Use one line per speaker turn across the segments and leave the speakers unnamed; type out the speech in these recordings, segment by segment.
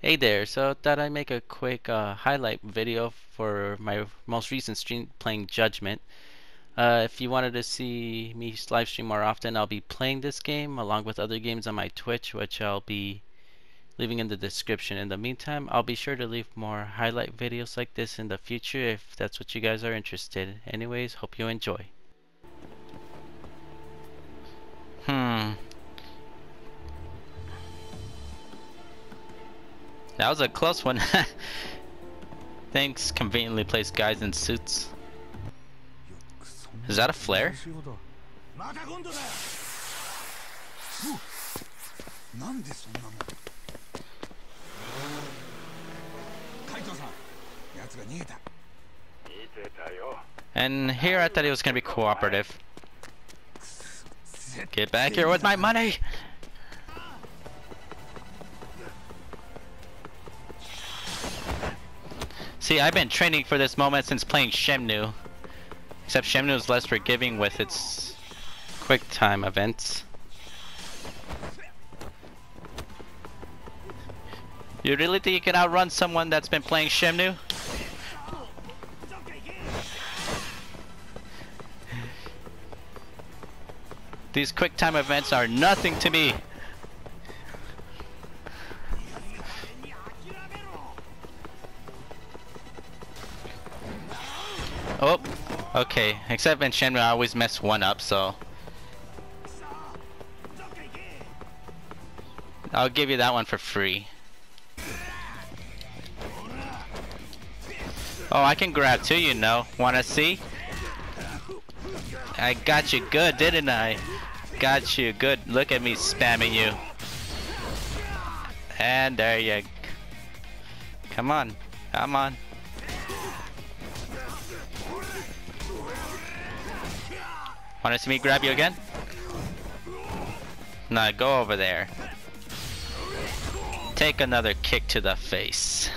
Hey there, so thought I'd make a quick highlight video for my most recent stream playing Judgment. If you wanted to see me live stream more often, I'll be playing this game along with other games on my Twitch, which I'll be leaving in the description. In the meantime, I'll be sure to leave more highlight videos like this in the future if that's what you guys are interested in. Anyways, hope you enjoy. That was a close one. Thanks, conveniently placed guys in suits. Is that a flare? And here I thought it was gonna be cooperative. Get back here with my money! See, I've been training for this moment since playing Shemnu. Except Shemnu is less forgiving with its quick time events. You really think you can outrun someone that's been playing Shemnu? These quick time events are nothing to me. Oh, okay. Except in Shenmue, I always mess one up, so I'll give you that one for free. Oh, I can grab too, you know. Wanna see? I got you good, didn't I? Got you good. Look at me spamming you. And there you go. Come on. Come on. Wanna see me grab you again? Nah, go over there. Take another kick to the face.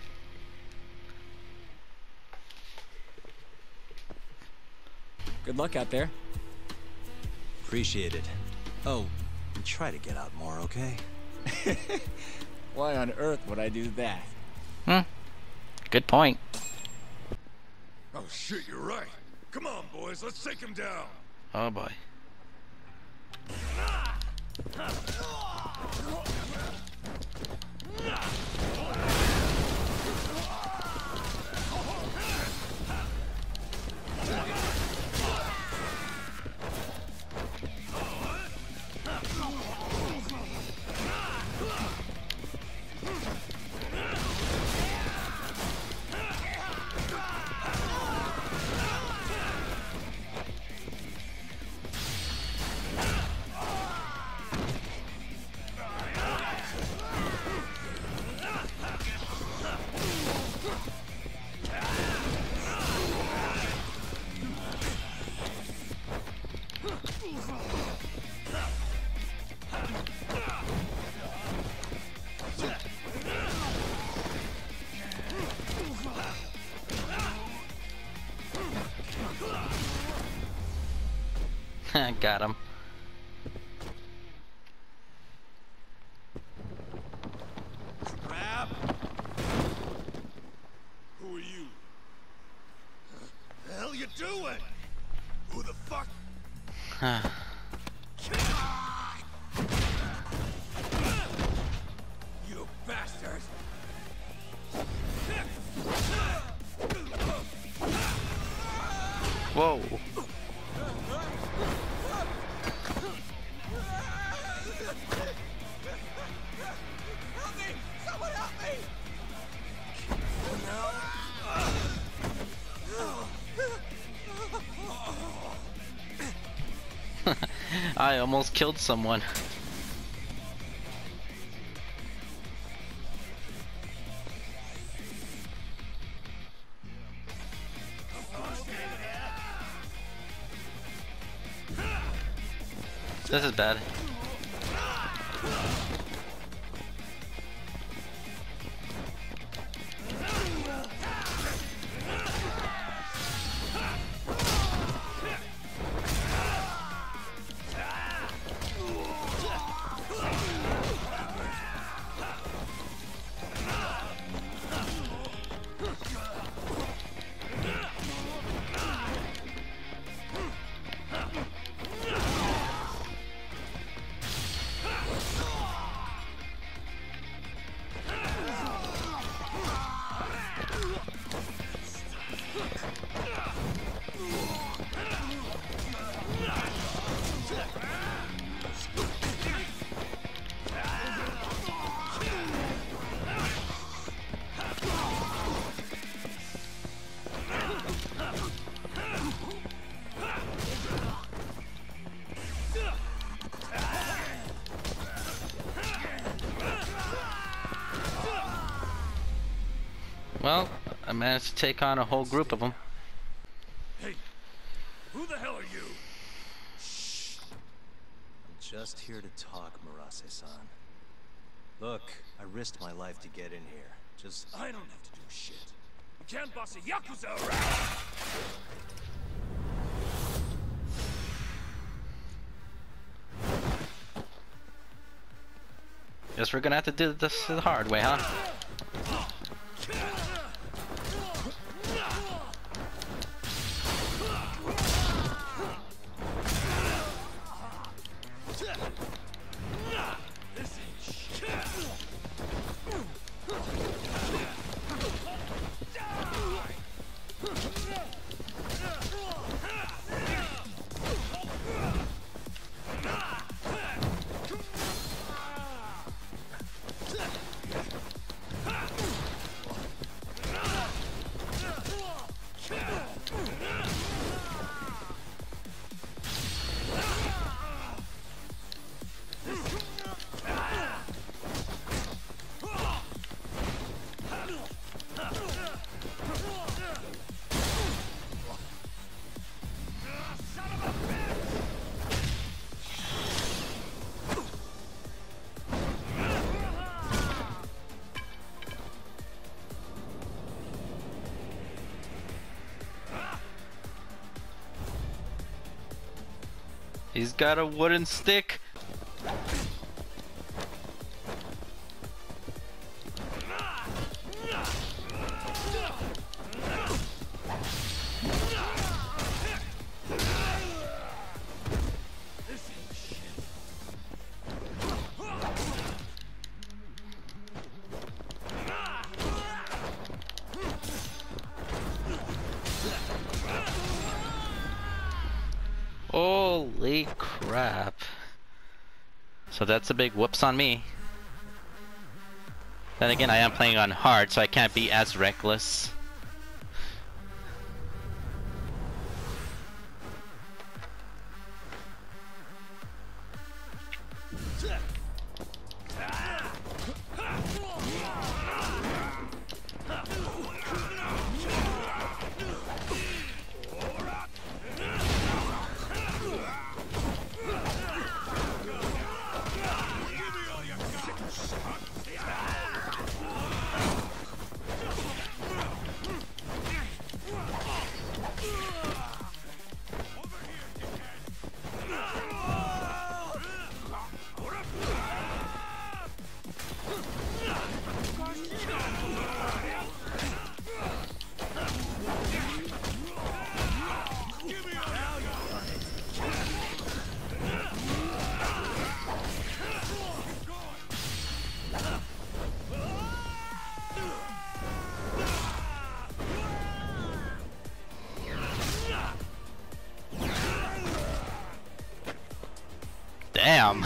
Good luck out there.
Appreciate it. Oh, and try to get out more, okay?
Why on earth would I do that?
Good point.
Oh shit, you're right. Come on, boys, let's take him down.
Oh boy. Got him.
Crap! Who are you? The hell you doing? Who the fuck? You bastard!
Whoa. I almost killed someone. This is bad. Well, I managed to take on a whole group of them.
Hey, who the hell are you?
I'm just here to talk, Murase-san. Look, I risked my life to get in here. Just...
I don't have to do shit. You can't boss a Yakuza around!
Guess we're gonna have to do this the hard way, huh? He's got a wooden stick. Holy crap. So that's a big whoops on me. Then again, I am playing on hard, so I can't be as reckless. Damn.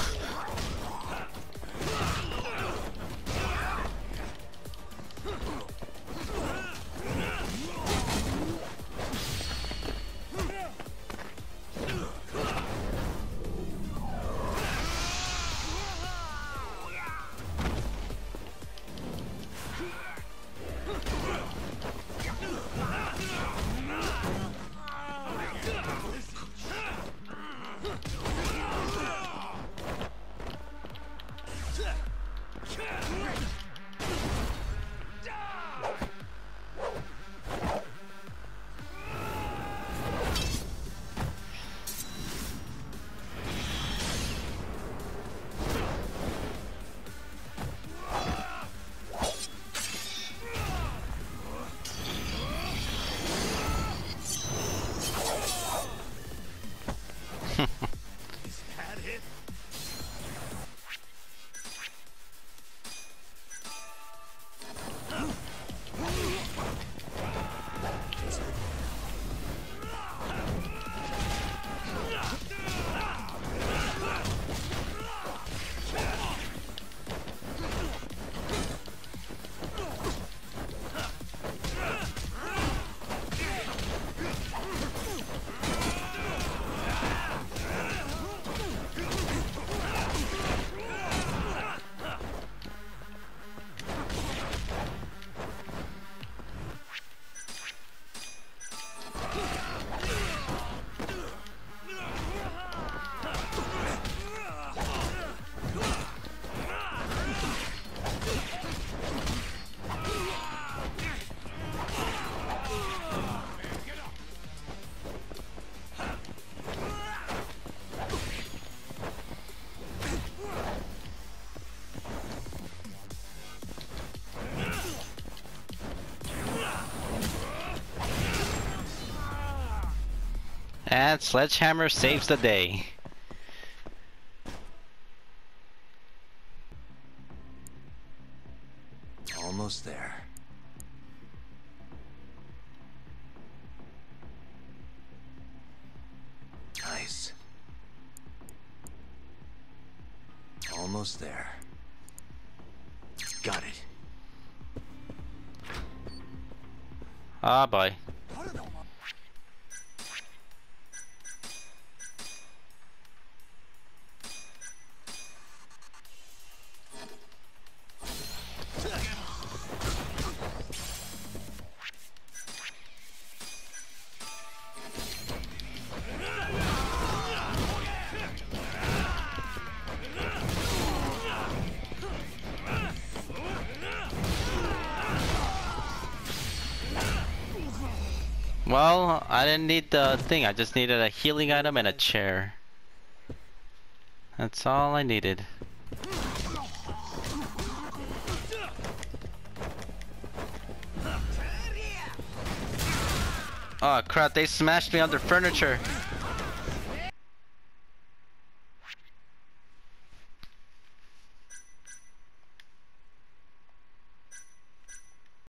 And Sledgehammer saves the day.
Almost there. Nice. Almost there. Got it.
Ah, boy. Well, I didn't need the thing. I just needed a healing item and a chair. That's all I needed. Oh crap, they smashed me under furniture.